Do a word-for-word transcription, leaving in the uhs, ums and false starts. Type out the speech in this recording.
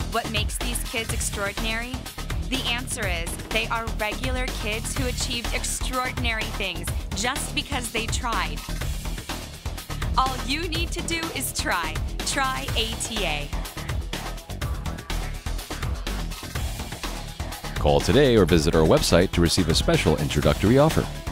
What makes these kids extraordinary? The answer is they are regular kids who achieved extraordinary things just because they tried. All you need to do is try. Try A T A. Call today or visit our website to receive a special introductory offer.